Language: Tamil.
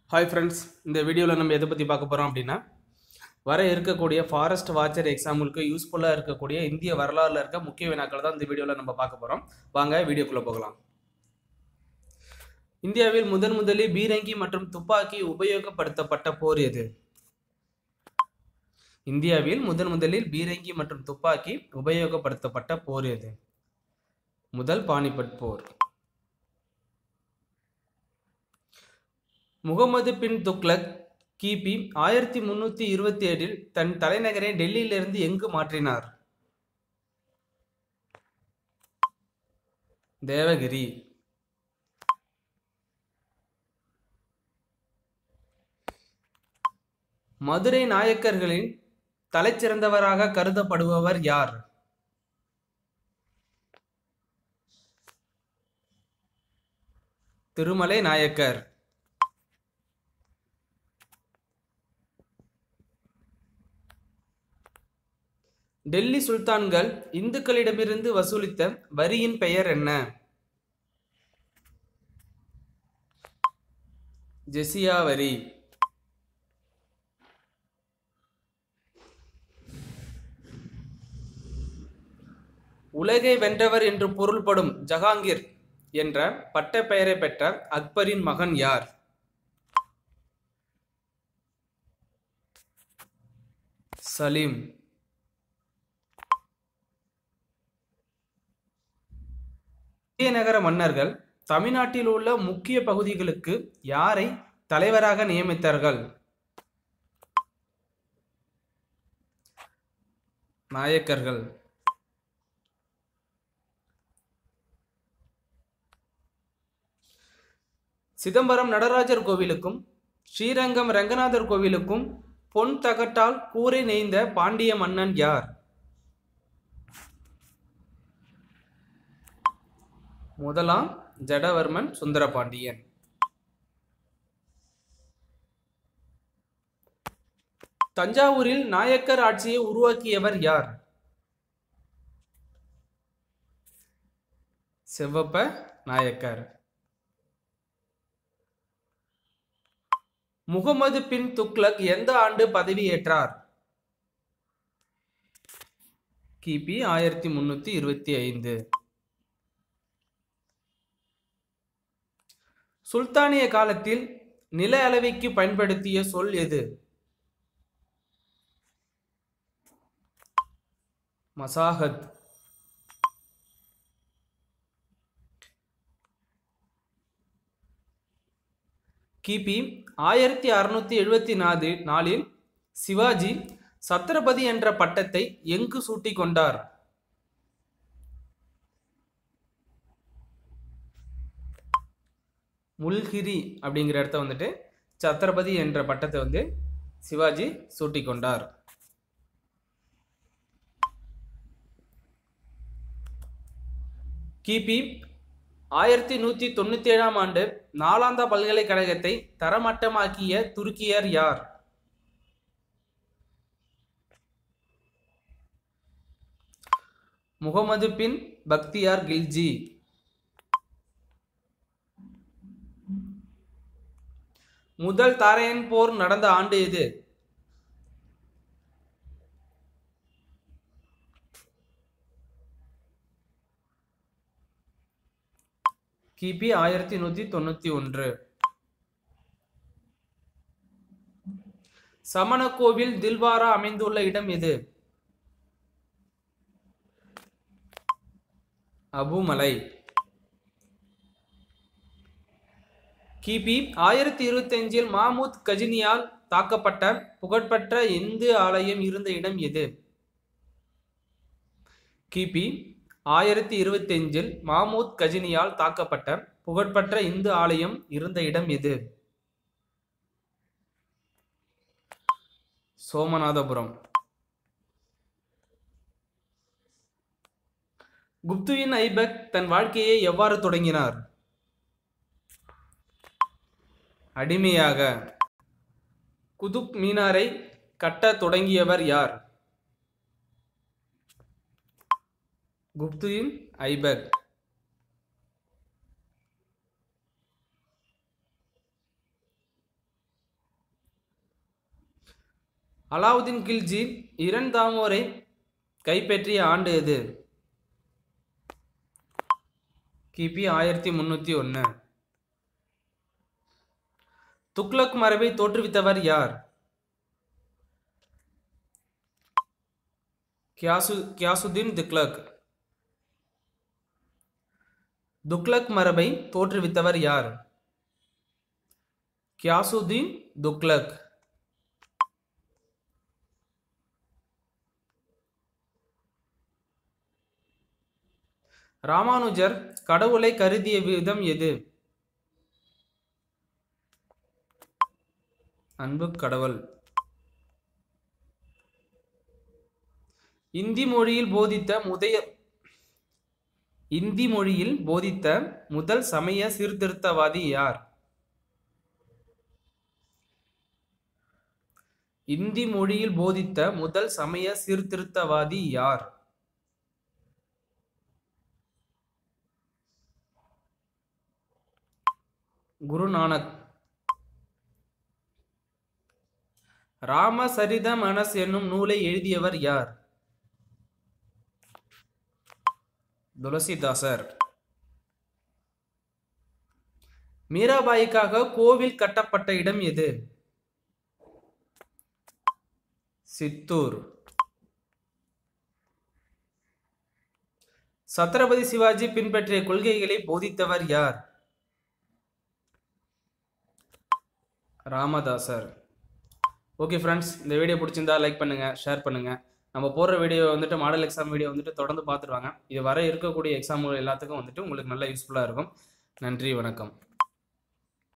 ஹாய் ஃப்ரெண்ட்ஸ், இந்த வீடியோவில் நம்ம எதை பற்றி பார்க்க போகிறோம் அப்படின்னா, வர இருக்கக்கூடிய ஃபாரஸ்ட் வாட்சர் எக்ஸாமுக்கு யூஸ்ஃபுல்லாக இருக்கக்கூடிய இந்திய வரலாறுல இருக்க முக்கிய வினாக்கள் தான் இந்த வீடியோவில் நம்ம பார்க்க போகிறோம். வாங்க வீடியோக்குள்ளே போகலாம். இந்தியாவில் முதலில் பீரங்கி மற்றும் துப்பாக்கி உபயோகப்படுத்தப்பட்ட போர் எது? இந்தியாவில் முதலில் பீரங்கி மற்றும் துப்பாக்கி உபயோகப்படுத்தப்பட்ட போர் எது? முதல் பானிபட் போர். முகமது பின் துக்ளக் கிபி 1327 தன் தலைநகரை டெல்லியிலிருந்து எங்கு மாற்றினார்? தேவகிரி. மதுரை நாயக்கர்களின் தலைச்சிறந்தவராக கருதப்படுபவர் யார்? திருமலை நாயக்கர். டெல்லி சுல்தான்கள் இந்துக்களிடமிருந்து வசூலித்த வரியின் பெயர் என்ன? ஜெசியா வரி. உலகை வென்றவர் என்று பொருள்படும் ஜஹாங்கீர் என்ற பட்டப்பெயரை பெற்ற அக்பரின் மகன் யார்? சலீம். விஜயநகர மன்னர்கள் தமிழ்நாட்டில் உள்ள முக்கிய பகுதிகளுக்கு யாரை தலைவராக நியமித்தார்கள்? நாயக்கர்கள். சிதம்பரம் நடராஜர் கோவிலுக்கும் ஸ்ரீரங்கம் ரங்கநாதர் கோவிலுக்கும் பொன் தகட்டால் கூரை நெய்ந்த பாண்டிய மன்னன் யார்? முதலாம் ஜடவர்மன் சுந்தரபாண்டியன். தஞ்சாவூரில் நாயக்கர் ஆட்சியை உருவாக்கியவர் யார்? செவ்வப்ப நாயக்கர். முகமது பின் துக்ளக் எந்த ஆண்டு பதவியேற்றார்? கிபி 1325. சுல்தானிய காலத்தில் நில அளவைக்கு பயன்படுத்திய சொல் எது? மசாஹத். கிபி 1674 சிவாஜி சத்ரபதி என்ற பட்டத்தை எங்கு சூட்டிக் கொண்டார்? முல்கிரி அப்படிங்கிற இடத்த வந்துட்டு சத்ரபதி என்ற பட்டத்தை சிவாஜி சூட்டிக் கொண்டார். கிபி 1197 ஆண்டு நாலாந்தா பல்கலைக்கழகத்தை தரமட்டமாக்கிய துருக்கியர் யார்? முகமது பின் பக்தியார் கில்ஜி. முதல் தாரையன் போர் நடந்த ஆண்டு எது? கிபி 1191. சமணக்கோவில் தில்வாரா அமைந்துள்ள இடம் எது? அபுமலை. கிபி 1025 மாமூத் கஜினியால் தாக்கப்பட்ட புகழ்பெற்ற இந்து ஆலயம் இருந்த இடம் எது? கிபி 1025 மாமூத் கஜினியால் தாக்கப்பட்ட புகழ்பெற்ற இந்து ஆலயம் இருந்த இடம் எது? சோமநாதபுரம். குப்துயின் ஐபக் தன் வாழ்க்கையை எவ்வாறு தொடங்கினார்? அடிமையாக. குதுப் மீனாரை கட்ட தொடங்கியவர் யார்? குப்துயின் ஐபக். அலாவுதீன் கில்ஜி இரண்டாமோரை கைப்பற்றிய ஆண்டு எது? கிபி 1301. துக்ளக் மரபை தோற்றுவித்தவர் யார்? கியாசுதீன் துக்ளக். துக்ளக் மரபை தோற்றுவித்தவர் யார்? கியாசுதீன் துக்ளக். ராமானுஜர் கடவுளை கருதிய விதம் எது? அன்பு கடவுள். இந்தி மொழியில் போதித்த முதல் சமய சீர்திருத்தவாதி யார்? இந்தி மொழியில் போதித்த முதல் சமய சீர்திருத்தவாதி யார்? குருநானக். ராமசரிதமனஸ் என்னும் நூலை எழுதியவர் யார்? துளசிதாசர். மீராபாய்க்காக கோவில் கட்டப்பட்ட இடம் எது? சித்தூர். சத்ரபதி சிவாஜி பின்பற்றிய கொள்கைகளை போதித்தவர் யார்? ராமதாசர். ஓகே ஃப்ரெண்ட்ஸ், இந்த வீடியோ பிடிச்சிருந்தா லைக் பண்ணுங்க, ஷேர் பண்ணுங்க. நம்ம போடுற வீடியோ வந்துட்டு மாடல் எக்ஸாம் வீடியோ வந்துட்டு தொடர்ந்து பார்த்துட்டு வாங்க. இது வர இருக்கக்கூடிய எக்ஸாம் எல்லாத்துக்கும் வந்துட்டு உங்களுக்கு நல்லா யூஸ்ஃபுல்லாக இருக்கும். நன்றி, வணக்கம்.